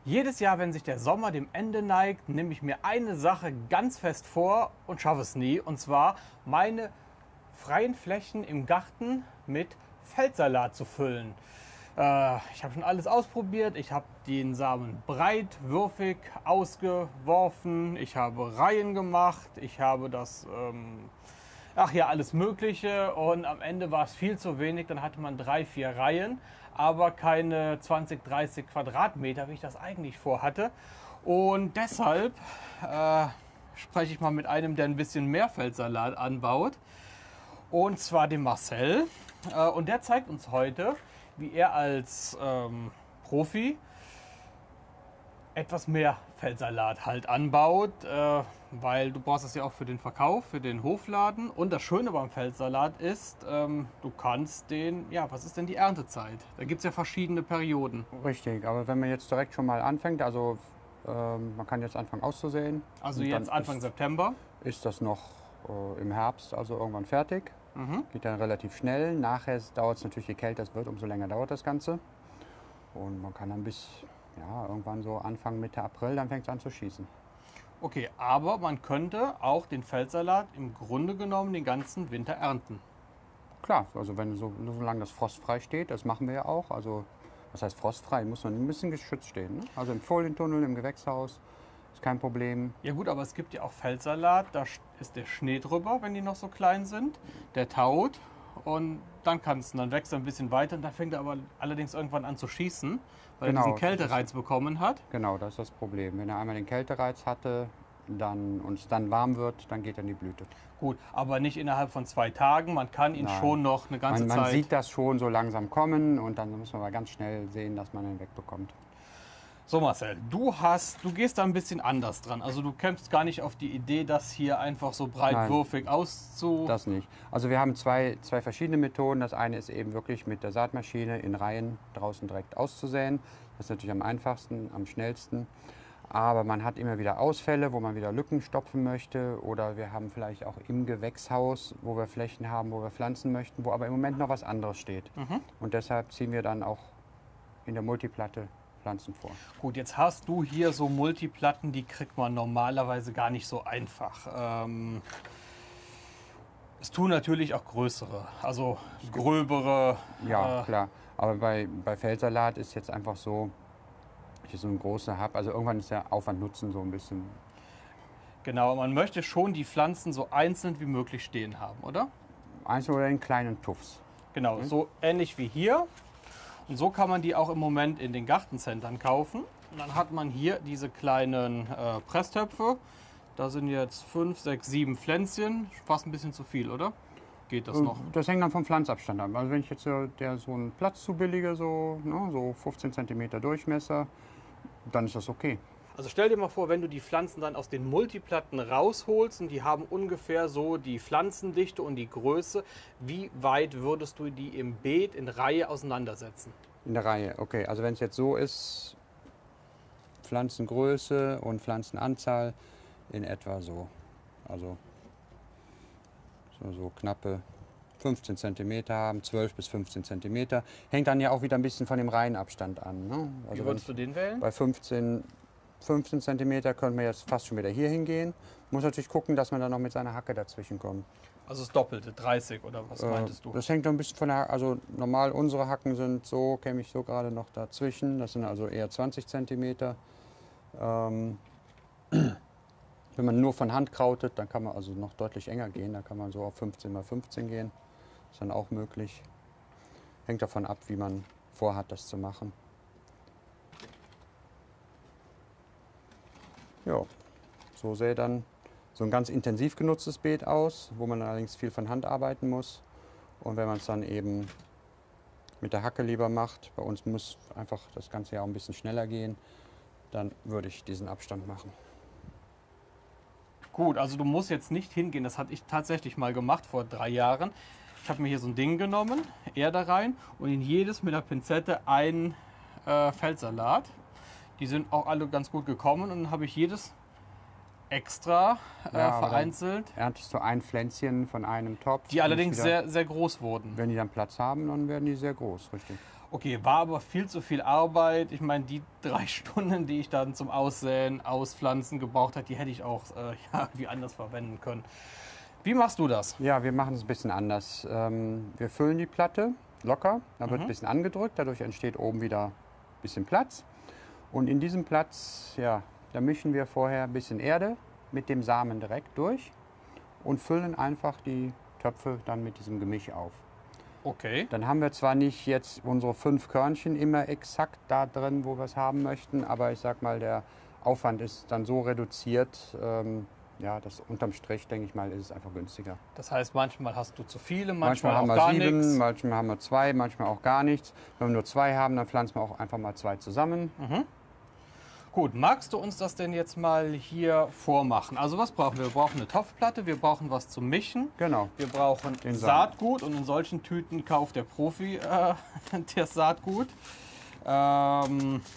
Jedes Jahr, wenn sich der Sommer dem Ende neigt, nehme ich mir eine Sache ganz fest vor und schaffe es nie. Und zwar meine freien Flächen im Garten mit Feldsalat zu füllen. Ich habe schon alles ausprobiert. Ich habe den Samen breit, würfig ausgeworfen. Ich habe Reihen gemacht. Ich habe das, alles Mögliche. Und am Ende war es viel zu wenig. Dann hatte man 3, 4 Reihen, aber keine 20, 30 Quadratmeter, wie ich das eigentlich vorhatte. Und deshalb spreche ich mal mit einem, der ein bisschen mehr Feldsalat anbaut. Und zwar dem Marcel. Und der zeigt uns heute, wie er als Profi etwas mehr Feldsalat halt anbaut, weil du brauchst es ja auch für den Verkauf, für den Hofladen. Und das Schöne beim Feldsalat ist, du kannst den, was ist denn die Erntezeit? Da gibt es ja verschiedene Perioden. Richtig, aber wenn man jetzt direkt schon mal anfängt, also man kann jetzt anfangen auszusäen. Also jetzt Anfang September. Ist das noch im Herbst, also irgendwann fertig. Geht dann relativ schnell. Nachher dauert es natürlich, je kälter es wird, umso länger dauert das Ganze. Und man kann dann bis irgendwann so Anfang, Mitte April, dann fängt es an zu schießen. Okay, aber man könnte auch den Feldsalat im Grunde genommen den ganzen Winter ernten. Klar, also solange das frostfrei steht, das machen wir ja auch. Also was heißt frostfrei? Muss man ein bisschen geschützt stehen. Ne? Also im Folientunnel, im Gewächshaus ist kein Problem. Ja gut, aber es gibt ja auch Feldsalat, da ist der Schnee drüber, wenn die noch so klein sind. Der taut und dann wächst er ein bisschen weiter und dann fängt er aber allerdings irgendwann an zu schießen, weil er diesen Kältereiz bekommen hat. Genau, das ist das Problem. Wenn er einmal den Kältereiz hatte und es dann warm wird, dann geht er in die Blüte. Gut, aber nicht innerhalb von 2 Tagen. Man kann ihn schon noch eine ganze Zeit... Man sieht das schon so langsam kommen und dann muss man aber ganz schnell sehen, dass man ihn wegbekommt. So Marcel, du gehst da ein bisschen anders dran. Also du kämpfst gar nicht auf die Idee, das hier einfach so breitwürfig Das nicht. Also wir haben zwei verschiedene Methoden. Das eine ist eben wirklich mit der Saatmaschine in Reihen draußen direkt auszusäen. Das ist natürlich am einfachsten, am schnellsten. Aber man hat immer wieder Ausfälle, wo man wieder Lücken stopfen möchte. Oder wir haben vielleicht auch im Gewächshaus, wo wir Flächen haben, wo wir pflanzen möchten, wo aber im Moment noch was anderes steht. Und deshalb ziehen wir dann auch in der Multiplatte Pflanzen vor. Gut, jetzt hast du hier so Multiplatten, die kriegt man normalerweise gar nicht so einfach. Es tun natürlich auch größere, also gröbere. Ja, klar. Aber bei Feldsalat ist jetzt einfach so, ich so einen großen habe, also irgendwann ist der Aufwand-Nutzen so ein bisschen. Genau, man möchte schon die Pflanzen so einzeln wie möglich stehen haben, oder? Einzeln oder in kleinen Tuffs. Genau, so ähnlich wie hier. Und so kann man die auch im Moment in den Gartencentern kaufen. Und dann hat man hier diese kleinen Presstöpfe. Da sind jetzt 5, 6, 7 Pflänzchen. Fast ein bisschen zu viel, oder? Geht das noch? Das hängt dann vom Pflanzabstand ab. Also wenn ich jetzt so einen Platz zubillige, so 15 cm Durchmesser, dann ist das okay. Also stell dir mal vor, wenn du die Pflanzen dann aus den Multiplatten rausholst und die haben ungefähr so die Pflanzendichte und die Größe, wie weit würdest du die im Beet in Reihe auseinandersetzen? In der Reihe, okay. Also wenn es jetzt so ist, Pflanzengröße und Pflanzenanzahl in etwa so. Also so knappe 15 cm haben, 12 bis 15 cm. Hängt dann ja auch wieder ein bisschen von dem Reihenabstand an. Ne? Also wie würdest du den wählen? Bei 15 cm können wir jetzt fast schon wieder hier hingehen. Muss natürlich gucken, dass man dann noch mit seiner Hacke dazwischen kommt. Also das Doppelte, 30 oder was meintest du? Das hängt noch ein bisschen von der Hacke. Also normal unsere Hacken sind so, käme ich so gerade noch dazwischen. Das sind also eher 20 cm. Wenn man nur von Hand krautet, dann kann man also noch deutlich enger gehen. Da kann man so auf 15 x 15 gehen. Ist dann auch möglich. Hängt davon ab, wie man vorhat, das zu machen. Ja, so sähe dann so ein ganz intensiv genutztes Beet aus, wo man allerdings viel von Hand arbeiten muss. Und wenn man es dann eben mit der Hacke lieber macht, bei uns muss einfach das Ganze ja auch ein bisschen schneller gehen, dann würde ich diesen Abstand machen. Gut, also du musst jetzt nicht hingehen, das hatte ich tatsächlich mal gemacht vor 3 Jahren. Ich habe mir hier so ein Ding genommen, Erde rein und in jedes mit der Pinzette ein Feldsalat. Die sind auch alle ganz gut gekommen und dann habe ich jedes extra vereinzelt. Erntest du ein Pflänzchen von einem Topf. Die allerdings sehr, sehr groß wurden. Wenn die dann Platz haben, dann werden die sehr groß, richtig. Okay, war aber viel zu viel Arbeit. Ich meine, die 3 Stunden, die ich dann zum Aussäen, Auspflanzen gebraucht habe, die hätte ich auch ja, wie anders verwenden können. Wie machst du das? Ja, wir machen es ein bisschen anders. Wir füllen die Platte locker, da wird ein bisschen angedrückt, dadurch entsteht oben wieder ein bisschen Platz. Und in diesem Platz, ja, da mischen wir vorher ein bisschen Erde mit dem Samen direkt durch und füllen einfach die Töpfe dann mit diesem Gemisch auf. Okay. Dann haben wir zwar nicht jetzt unsere 5 Körnchen immer exakt da drin, wo wir es haben möchten, aber ich sag mal, der Aufwand ist dann so reduziert, ja, dass unterm Strich, denke ich mal, ist es einfach günstiger. Das heißt, manchmal hast du zu viele, Manchmal manchmal haben auch wir gar 7, nichts. manchmal haben wir 2, manchmal auch gar nichts. Wenn wir nur 2 haben, dann pflanzen wir auch einfach mal 2 zusammen. Gut, magst du uns das denn jetzt mal hier vormachen? Also was brauchen wir? Wir brauchen eine Topfplatte, wir brauchen was zum Mischen. Genau. Wir brauchen Den Samen. Saatgut und in solchen Tüten kauft der Profi das Saatgut. Ja,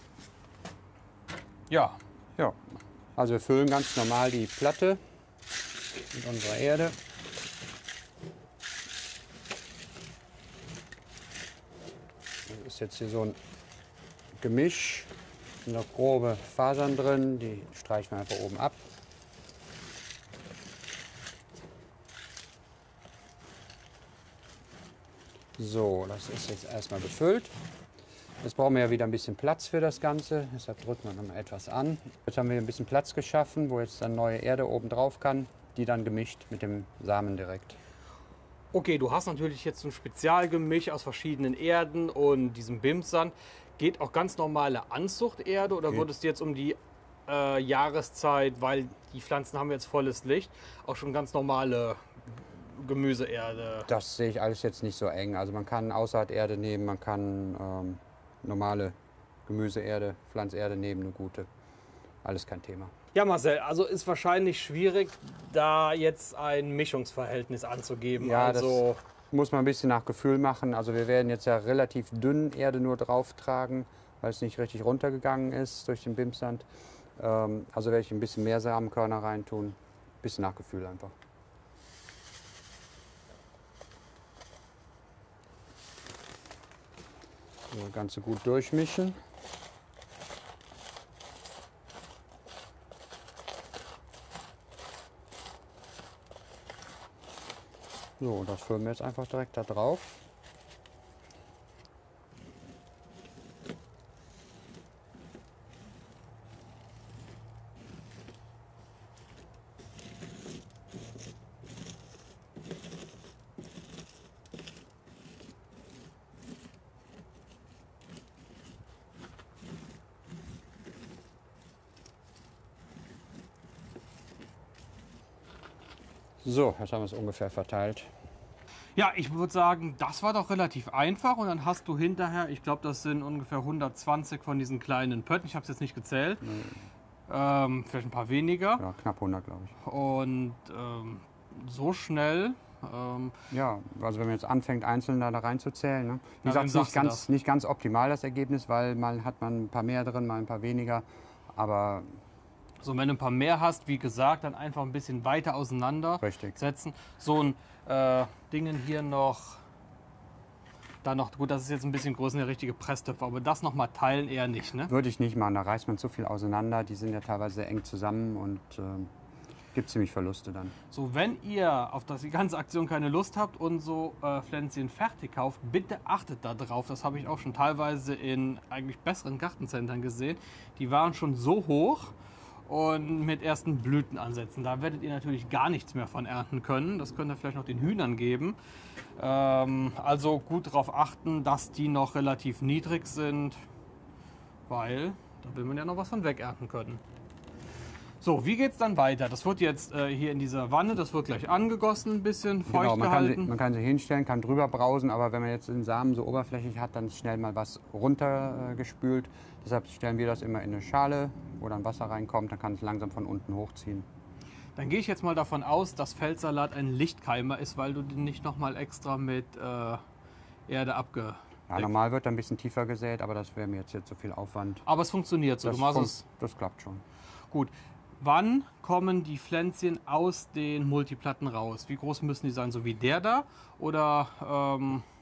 Ja, also wir füllen ganz normal die Platte mit unserer Erde. Das ist jetzt hier so ein Gemisch, sind noch grobe Fasern drin, die streichen wir einfach oben ab. So, das ist jetzt erstmal befüllt. Jetzt brauchen wir ja wieder ein bisschen Platz für das Ganze, deshalb drücken wir noch mal etwas an. Jetzt haben wir ein bisschen Platz geschaffen, wo jetzt dann neue Erde oben drauf kann, die dann gemischt mit dem Samen direkt. okay, du hast natürlich jetzt ein Spezialgemisch aus verschiedenen Erden und diesem Bimsand. Geht auch ganz normale Anzuchterde oder Geht. würdest du jetzt um die Jahreszeit, weil die Pflanzen haben jetzt volles Licht, auch schon ganz normale Gemüseerde? Das sehe ich alles jetzt nicht so eng. Also man kann Aussaaterde nehmen, man kann normale Gemüseerde, Pflanzerde nehmen, eine gute. Alles kein Thema. Ja, Marcel, also ist wahrscheinlich schwierig, da jetzt ein Mischungsverhältnis anzugeben. Ja, also muss man ein bisschen nach Gefühl machen. Also wir werden jetzt ja relativ dünn Erde nur drauf tragen, weil es nicht richtig runtergegangen ist durch den Bimsand. Also werde ich ein bisschen mehr Samenkörner reintun. Ein bisschen nach Gefühl einfach. So, das Ganze gut durchmischen. So, das füllen wir jetzt einfach direkt da drauf. So, jetzt haben wir es ungefähr verteilt. ja, ich würde sagen, das war doch relativ einfach. Und dann hast du hinterher, ich glaube, das sind ungefähr 120 von diesen kleinen Pötten. Ich habe es jetzt nicht gezählt. Vielleicht ein paar weniger. Ja, knapp 100, glaube ich. Und so schnell. Ja, also wenn man jetzt anfängt, einzeln da reinzuzählen. Ne? Wie Ja, wem gesagt, sagst du das? nicht ganz optimal das Ergebnis, weil mal hat man ein paar mehr drin, mal ein paar weniger. Aber So, wenn du ein paar mehr hast, wie gesagt, dann einfach ein bisschen weiter auseinander richtig. setzen. So ein Dingen hier noch, dann noch, gut, das ist jetzt ein bisschen größer, der richtige Presstöpfer, aber das noch mal teilen eher nicht, ne? Würde ich nicht machen, da reißt man zu viel auseinander. Die sind ja teilweise eng zusammen und gibt ziemlich Verluste dann. So, wenn ihr auf die ganze Aktion keine Lust habt und so Pflänzchen fertig kauft, bitte achtet da drauf. Das habe ich auch schon teilweise in eigentlich besseren Gartencentern gesehen. Die waren schon so hoch und mit ersten Blütenansätzen. Da werdet ihr natürlich gar nichts mehr von ernten können. Das könnt ihr vielleicht noch den Hühnern geben. Also gut darauf achten, dass die noch relativ niedrig sind, weil da will man ja noch was von wegernten können. So, wie geht es dann weiter? Das wird jetzt hier in dieser Wanne, das wird gleich angegossen, ein bisschen feucht Genau, gehalten. man kann sie hinstellen, kann drüber brausen, aber wenn man jetzt den Samen so oberflächlich hat, dann ist schnell mal was runtergespült. Deshalb stellen wir das immer in eine Schale, wo dann Wasser reinkommt, dann kann es langsam von unten hochziehen. Dann gehe ich jetzt mal davon aus, dass Feldsalat ein Lichtkeimer ist, weil du den nicht nochmal extra mit Erde abge... Ja, normal wird er ein bisschen tiefer gesät, aber das wäre mir jetzt so viel Aufwand. Aber es funktioniert so. Du machst es Das klappt schon. gut. Wann kommen die Pflänzchen aus den Multiplatten raus? Wie groß müssen die sein? So wie der da? Oder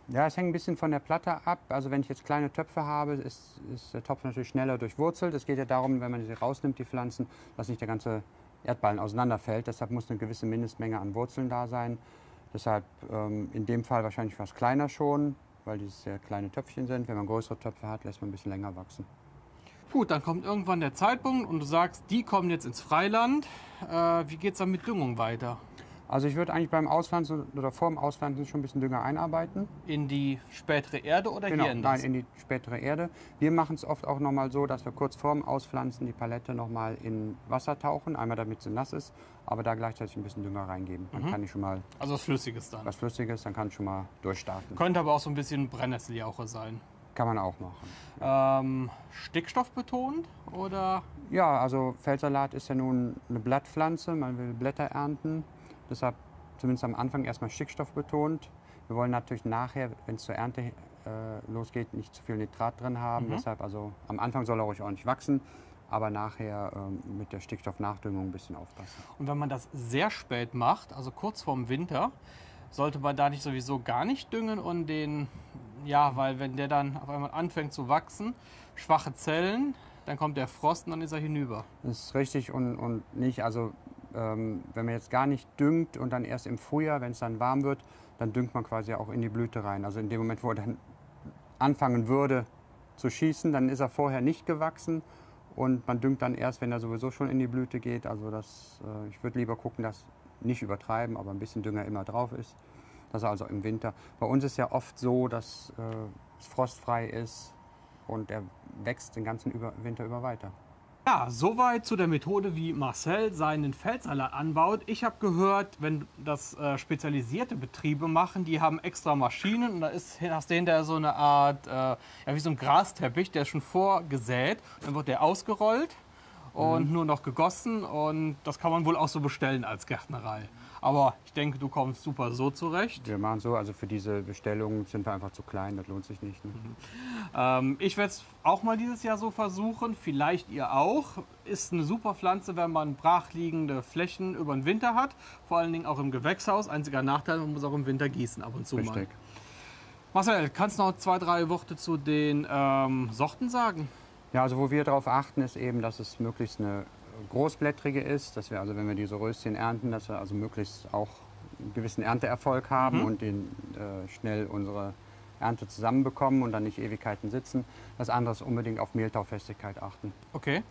Ja, es hängt ein bisschen von der Platte ab. Also wenn ich jetzt kleine Töpfe habe, ist der Topf natürlich schneller durchwurzelt. Es geht ja darum, wenn man sie rausnimmt, die Pflanzen, dass nicht der ganze Erdballen auseinanderfällt. Deshalb muss eine gewisse Mindestmenge an Wurzeln da sein. Deshalb in dem Fall wahrscheinlich was kleiner schon, weil dies sehr kleine Töpfchen sind. Wenn man größere Töpfe hat, lässt man ein bisschen länger wachsen. Gut, dann kommt irgendwann der Zeitpunkt und du sagst, die kommen jetzt ins Freiland. Wie geht es dann mit Düngung weiter? Also ich würde eigentlich beim Auspflanzen oder vor dem Auspflanzen schon ein bisschen Dünger einarbeiten. In die spätere Erde oder Genau, hier in nein, das? in die spätere Erde. Wir machen es oft auch noch mal so, dass wir kurz vorm Auspflanzen die Palette noch mal in Wasser tauchen, einmal damit sie nass ist, aber da gleichzeitig ein bisschen Dünger reingeben. Dann kann ich schon mal Also was Flüssiges dann. was Flüssiges, dann kann ich schon mal durchstarten. Könnte aber auch so ein bisschen Brennnesseljauche sein. Kann man auch machen. Stickstoff betont oder? Ja, also Feldsalat ist ja nun eine Blattpflanze, man will Blätter ernten. Deshalb zumindest am Anfang erstmal Stickstoff betont. Wir wollen natürlich nachher, wenn es zur Ernte losgeht, nicht zu viel Nitrat drin haben. Deshalb also am Anfang soll er ruhig ordentlich wachsen, aber nachher mit der Stickstoffnachdüngung ein bisschen aufpassen. Und wenn man das sehr spät macht, also kurz vorm Winter, sollte man da nicht sowieso gar nicht düngen und den, ja, weil wenn der dann auf einmal anfängt zu wachsen, schwache Zellen, dann kommt der Frost und dann ist er hinüber. Das ist richtig und nicht, also wenn man jetzt gar nicht düngt und dann erst im Frühjahr, wenn es dann warm wird, dann düngt man quasi auch in die Blüte rein. Also in dem Moment, wo er dann anfangen würde zu schießen, dann ist er vorher nicht gewachsen und man düngt dann erst, wenn er sowieso schon in die Blüte geht. Also ich würde lieber gucken, dass nicht übertreiben, aber ein bisschen Dünger immer drauf ist. Das also im Winter. Bei uns ist ja oft so, dass es frostfrei ist und er wächst den ganzen Winter über weiter. Ja, soweit zu der Methode, wie Marcel seinen Feldsalat anbaut. Ich habe gehört, wenn das spezialisierte Betriebe machen, die haben extra Maschinen und da hast du hinterher so eine Art, ja, wie so ein Grasteppich, der ist schon vorgesät. Dann wird der ausgerollt und nur noch gegossen und das kann man wohl auch so bestellen als Gärtnerei. Aber ich denke, du kommst super so zurecht. Wir machen so, also für diese Bestellung sind wir einfach zu klein, das lohnt sich nicht. Ne? Ich werde es auch mal dieses Jahr so versuchen, vielleicht ihr auch. Ist eine super Pflanze, wenn man brachliegende Flächen über den Winter hat. Vor allen Dingen auch im Gewächshaus. Einziger Nachteil, man muss auch im Winter gießen ab und zu Richtig. mal. Marcel, kannst du noch 2, 3 Worte zu den Sorten sagen? Ja, also wo wir darauf achten, ist eben, dass es möglichst eine großblättrige ist, dass wir also, wenn wir diese Röschen ernten, dass wir also möglichst auch einen gewissen Ernteerfolg haben und schnell unsere Ernte zusammenbekommen und dann nicht Ewigkeiten sitzen. Das andere ist unbedingt auf Mehltaufestigkeit achten. Okay.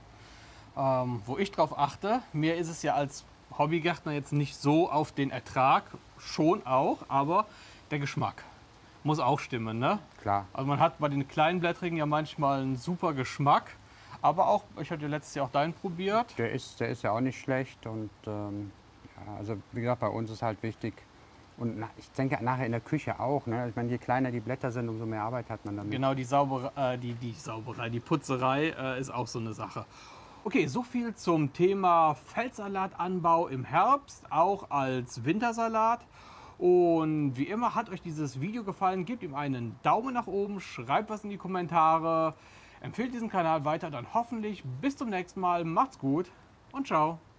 Wo ich drauf achte, mir ist es ja als Hobbygärtner jetzt nicht so auf den Ertrag, schon auch, aber der Geschmack muss auch stimmen, ne? Klar. Also man hat bei den kleinblättrigen ja manchmal einen super Geschmack, aber auch, ich hatte letztes Jahr auch deinen probiert. Der ist ja auch nicht schlecht und ja, also wie gesagt, bei uns ist halt wichtig und ich denke nachher in der Küche auch, ne? Ich meine, je kleiner die Blätter sind, umso mehr Arbeit hat man damit. Genau, die Putzerei ist auch so eine Sache. Okay, so viel zum Thema Feldsalatanbau im Herbst, auch als Wintersalat. Und wie immer, hat euch dieses Video gefallen, gebt ihm einen Daumen nach oben, schreibt was in die Kommentare, empfehlt diesen Kanal weiter, dann hoffentlich bis zum nächsten Mal. Macht's gut und ciao.